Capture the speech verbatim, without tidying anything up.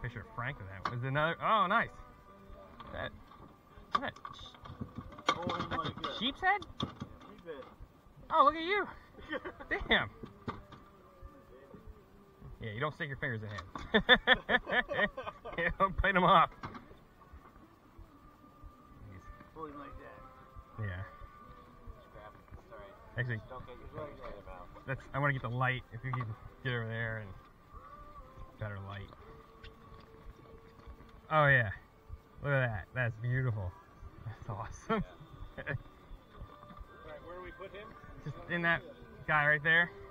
picture of Frank with that. Was another? Oh, nice. That. That. Hold him like that. Sheep's head? Sheepshead. Oh, look at you. Damn. Yeah, you don't stick your fingers in him. You don't bite them off. Hold him like that. Yeah. Scrap it. It's alright. Actually, Don't get your fingers in the mouth. that's. I want to get the light. If you can get over there and better light. Oh yeah. Look at that. That's beautiful. That's awesome. Yeah. Alright, where do we put him? Just in that guy right there.